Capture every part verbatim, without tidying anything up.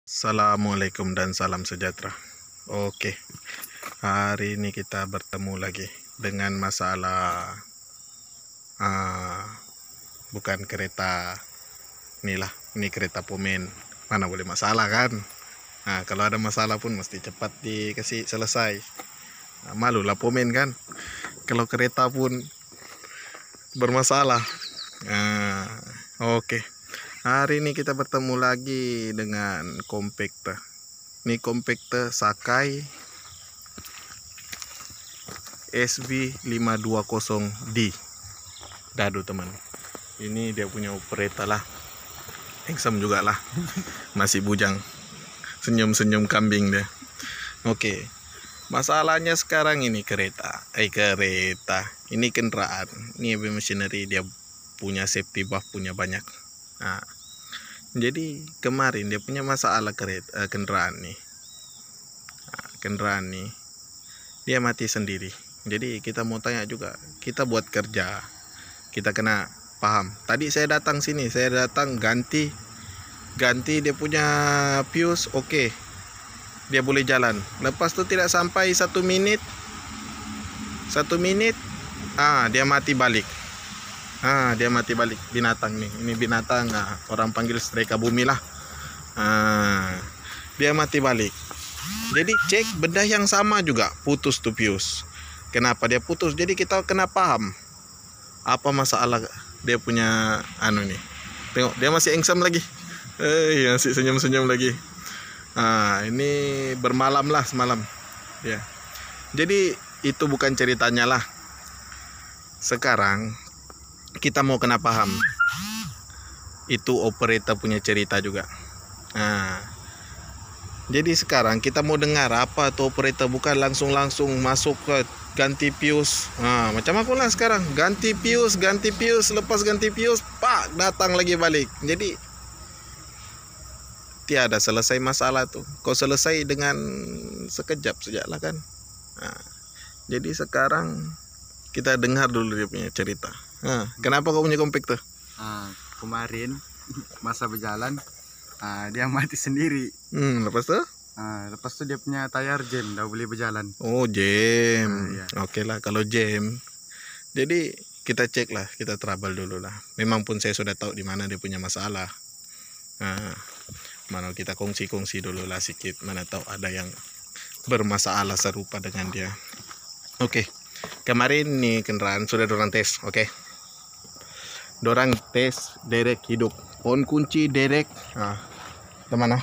Assalamualaikum dan salam sejahtera. Oke, hari ini kita bertemu lagi dengan masalah uh, bukan kereta inilah, ini kereta Pomen. Mana boleh masalah kan? Nah, kalau ada masalah pun mesti cepat dikasih selesai. Nah, malulah Pomen kan? Kalau kereta pun bermasalah. Nah, oke. Hari ini kita bertemu lagi dengan kompakter. Ini kompakter Sakai S B lima dua nol D. Dadu teman. Ini dia punya operator lah. Handsome juga lah. Masih bujang. Senyum-senyum kambing dia. Oke. Masalahnya sekarang ini kereta. Eh kereta. Ini kendaraan. Ini heavy machinery, dia punya safety buff, punya banyak. Nah, jadi kemarin dia punya masalah kereta uh, kendaraan nih. Nah, kendaraan nih dia mati sendiri. Jadi kita mau tanya juga, kita buat kerja, kita kena paham. Tadi saya datang sini, saya datang ganti ganti dia punya fuse, oke, okay. Dia boleh jalan. Lepas itu tidak sampai satu menit, satu menit, ah dia mati balik. Ah, dia mati balik, binatang nih. Ini binatang, ah, orang panggil streka bumi lah. Ah, dia mati balik. Jadi cek benda yang sama juga, putus tuh fuse. Kenapa dia putus? Jadi kita kena paham apa masalah dia punya anu nih. Tengok, dia masih handsome lagi. Eh, masih senyum-senyum lagi. Ah, ini bermalam lah semalam. Ya. Jadi itu bukan ceritanya lah. Sekarang kita mau kena paham, itu operator punya cerita juga. Nah, jadi sekarang kita mau dengar apa tuh operator, bukan langsung-langsung masuk ke ganti fuse. Nah, macam aku lah sekarang, ganti fuse, ganti fuse, lepas ganti fuse, pak, datang lagi balik. Jadi tiada selesai masalah tuh. Kau selesai dengan sekejap saja lah kan. Nah, jadi sekarang kita dengar dulu dia punya cerita. Nah, kenapa kau punya kompakter? Ah, kemarin masa berjalan, ah, dia mati sendiri. Hmm, lepas tu? Ah, lepas tu dia punya tayar jam, dah boleh berjalan. Oh, jam. Ah, ya. Oke lah, kalau jam. Jadi kita cek lah, kita trouble dulu lah. Memang pun saya sudah tahu di mana dia punya masalah. Nah, mana kita kongsi-kongsi dulu lah sedikit. Mana tahu ada yang bermasalah serupa dengan dia. Oke, kemarin nih kendaraan sudah dorang tes, oke. Dorang tes derek hidup, on kunci derek. Nah, kemana?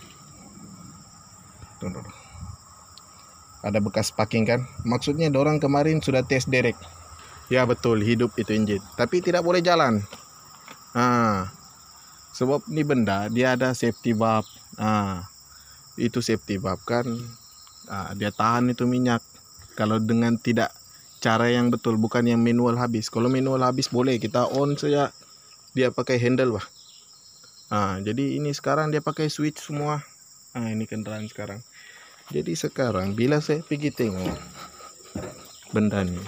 Tuh, tuh. Ada bekas parking kan? Maksudnya dorang kemarin sudah tes derek. Ya betul, hidup itu engine, tapi tidak boleh jalan. Nah, sebab ini benda dia ada safety valve. Nah, itu safety valve kan, nah, dia tahan itu minyak. Kalau dengan tidak cara yang betul, bukan yang manual habis. Kalau manual habis boleh kita on saja, dia pakai handle bah. Nah, jadi ini sekarang dia pakai switch semua. Nah, ini kendaraan sekarang. Jadi sekarang bila saya pergi tengok benda ini,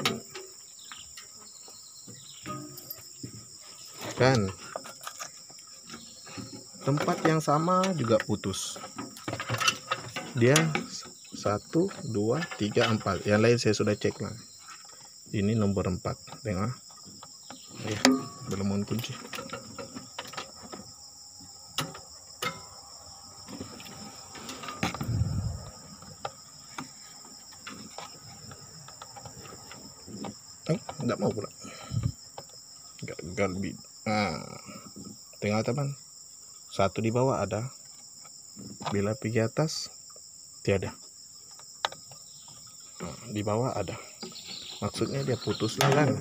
kan tempat yang sama juga putus. Dia satu, dua, tiga, empat. Yang lain saya sudah cek lah. Ini nomor empat. Tengok. Ya, belum mau kunci. Oh, enggak mau pula. Gagal bid. Nah, tengok teman. Satu di bawah ada. Bila pergi atas tiada. Di bawah ada, maksudnya dia putus lah kan,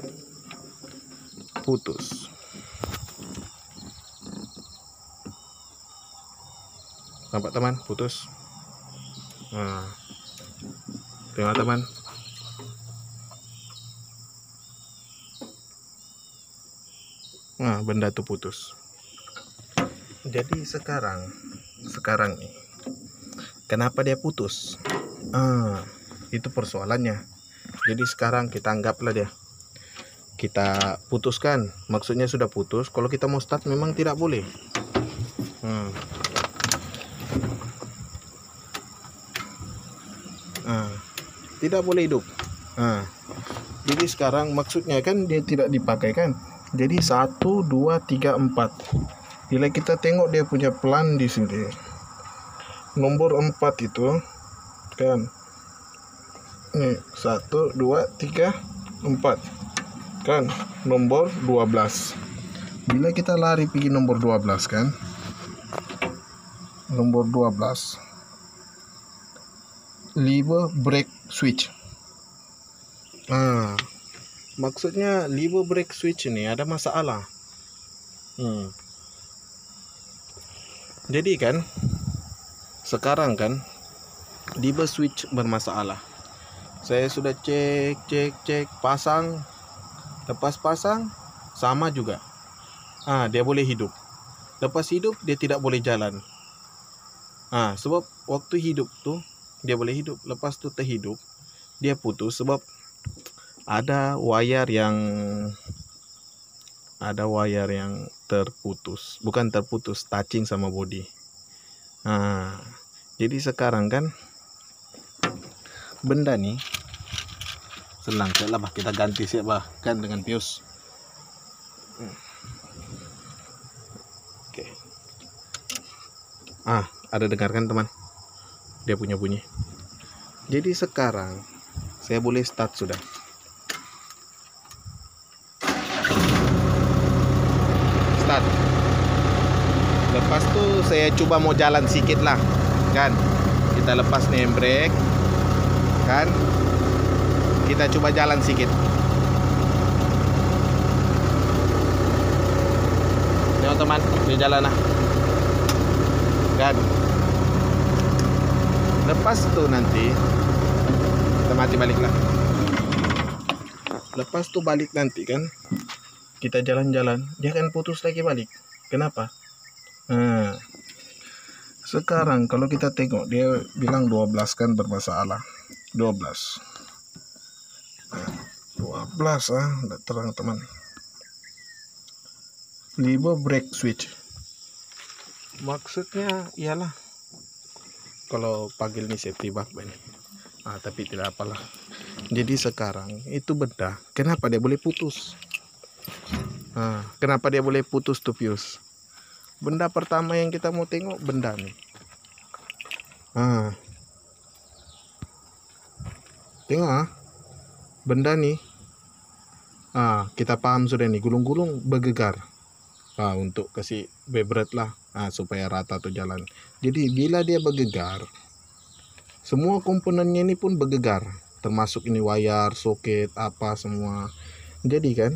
putus. Nampak teman, putus. Nah, tengok teman. Nah, benda itu putus. Jadi sekarang sekarang nih, kenapa dia putus? Ah, itu persoalannya. Jadi sekarang kita anggaplah dia, kita putuskan, maksudnya sudah putus. Kalau kita mau start memang tidak boleh. hmm. tidak boleh hidup. Nah, jadi sekarang maksudnya kan dia tidak dipakai kan. Jadi satu, dua, tiga, empat. Bila kita tengok dia punya pelan di sini, nomor empat itu kan, nih satu, dua, tiga, empat kan, nomor dua belas. Bila kita lari pergi nomor dua belas kan, nomor dua belas, lever brake switch. Nah, maksudnya lever brake switch ini ada masalah. Hmm. Jadi kan, sekarang kan lever switch bermasalah. Saya sudah cek, cek, cek, pasang, lepas pasang, sama juga. Ah, dia boleh hidup. Lepas hidup dia tidak boleh jalan. Ah, sebab waktu hidup tuh dia boleh hidup, lepas tuh terhidup dia putus sebab ada wayar yang ada wayar yang terputus, bukan terputus, touching sama body. Nah, jadi sekarang kan benda nih senang lah bah, kita ganti sih bah kan dengan pius. Oke. Ah, ada dengarkan teman, dia punya bunyi. Jadi sekarang saya boleh start sudah. Start. Lepas tuh saya coba mau jalan sedikit lah kan, kita lepas nih brake kan, kita coba jalan sedikit. Tengok teman, dia jalan lah kan. Lepas tuh nanti kita mati balik lah. Lepas tuh balik nanti kan, kita jalan-jalan, dia akan putus lagi balik. Kenapa? Nah, sekarang kalau kita tengok dia bilang dua belas kan bermasalah. dua belas. dua belas ah, udah terang teman. Lever brake switch. Maksudnya ialah kalau panggil nih safety valve ini. Ah, tapi tidak apalah. Jadi sekarang itu benda, kenapa dia boleh putus? Nah, kenapa dia boleh putus tuh fuse? Benda pertama yang kita mau tengok benda nih. Nah, tengok ah, benda nih. Ah, kita paham sudah nih, gulung-gulung bergegar. Ah, untuk kasih vibrate lah, ah, supaya rata tuh jalan. Jadi bila dia bergegar, semua komponennya ini pun bergegar, termasuk ini wayar, soket, apa semua. Jadi kan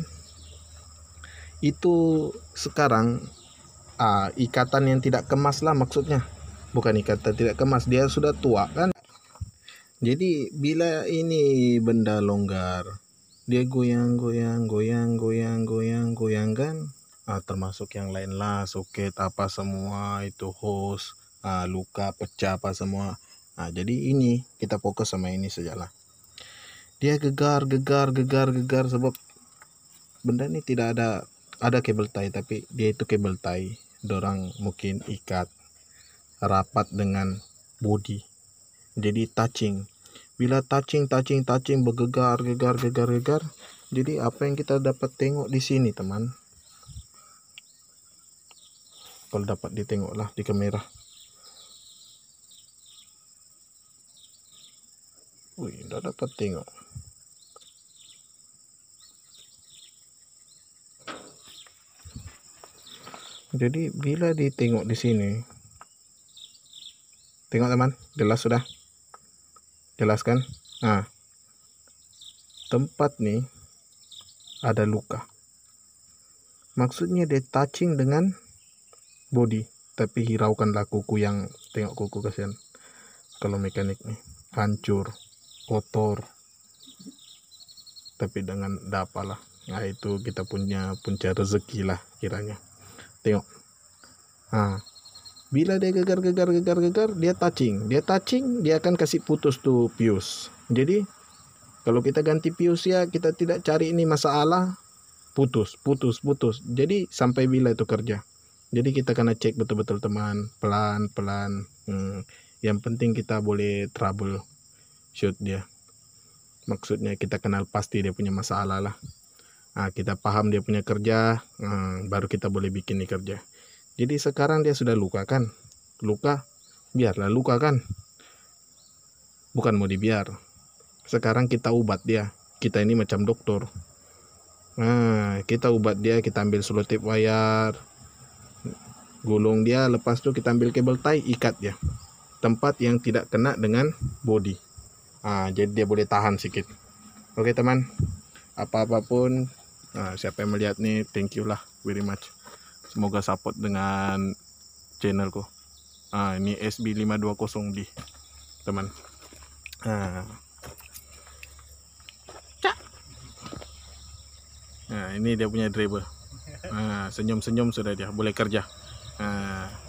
itu sekarang ah, ikatan yang tidak kemas lah maksudnya, bukan ikatan tidak kemas, dia sudah tua kan. Jadi bila ini benda longgar, dia goyang goyang goyang goyang goyang goyang kan, ah, termasuk yang lain lah, soket apa semua itu, hose, ah, luka pecah apa semua. Nah, jadi ini kita fokus sama ini sajalah. Dia gegar gegar gegar gegar sebab benda ini tidak ada ada kabel tie, tapi dia itu kabel tie dorang mungkin ikat rapat dengan body, jadi touching. Bila touching touching touching bergegar gegar gegar gegar, jadi apa yang kita dapat tengok di sini teman, kalau dapat ditengok lah di kamera. Wih, udah dapat tengok. Jadi bila ditengok di sini, tengok teman, jelas sudah, jelas kan? Nah, tempat nih ada luka, maksudnya dia touching dengan body, tapi hiraukanlah kuku yang, tengok kuku kasihan. Kalau mekanik nih hancur, kotor, tapi dengan dapalah. Nah, itu kita punya punca rezeki lah kiranya. Tengok. Nah, bila dia gegar gegar gegar gegar, dia touching, dia touching, dia akan kasih putus tuh fuse. Jadi kalau kita ganti fuse ya, kita tidak cari ini masalah, putus putus putus. Jadi sampai bila itu kerja. Jadi kita kena cek betul-betul teman, pelan pelan. Hmm, yang penting kita boleh trouble shoot dia. Maksudnya kita kenal pasti dia punya masalah lah. Nah, kita paham dia punya kerja, hmm, baru kita boleh bikin nih kerja. Jadi sekarang dia sudah luka kan, luka, biarlah luka kan, bukan mau dibiar. Sekarang kita ubat dia, kita ini macam dokter. Nah, kita ubat dia, kita ambil selotip wayar, gulung dia, lepas itu kita ambil kabel tie, ikat dia tempat yang tidak kena dengan body. Nah, jadi dia boleh tahan sedikit. Oke teman, apa-apapun, nah, siapa yang melihat nih, thank you lah very much. Semoga support dengan channelku. Nah, ini S B lima dua nol D teman. Nah, nah ini dia punya driver. Nah, senyum-senyum sudah dia boleh kerja. Nah,